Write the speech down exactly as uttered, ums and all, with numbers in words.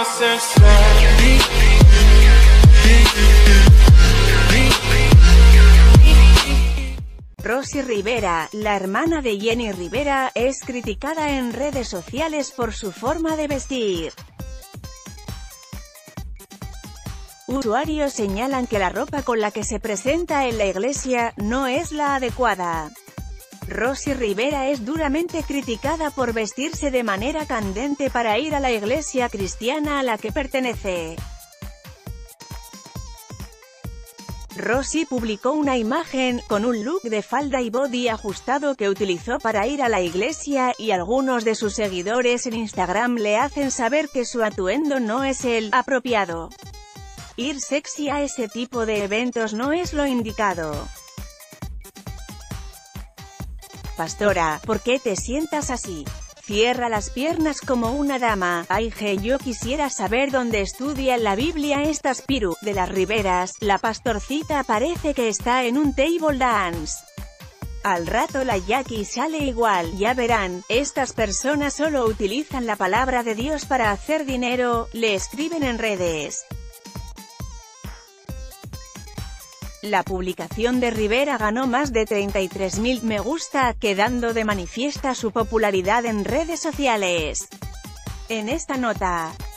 Rosy Rivera, la hermana de Jenni Rivera, es criticada en redes sociales por su forma de vestir. Usuarios señalan que la ropa con la que se presenta en la iglesia no es la adecuada. Rosy Rivera es duramente criticada por vestirse de manera candente para ir a la iglesia cristiana a la que pertenece. Rosy publicó una imagen, con un look de falda y body ajustado que utilizó para ir a la iglesia, y algunos de sus seguidores en Instagram le hacen saber que su atuendo no es el apropiado. Ir sexy a ese tipo de eventos no es lo indicado. Pastora, ¿por qué te sientas así? Cierra las piernas como una dama. Ay, je, yo quisiera saber dónde estudia en la Biblia estas piru de las Riveras. La pastorcita parece que está en un table dance. Al rato la Jackie sale igual, ya verán. Estas personas solo utilizan la palabra de Dios para hacer dinero, le escriben en redes. La publicación de Rivera ganó más de treinta y tres mil me gusta, quedando de manifiesta su popularidad en redes sociales. En esta nota,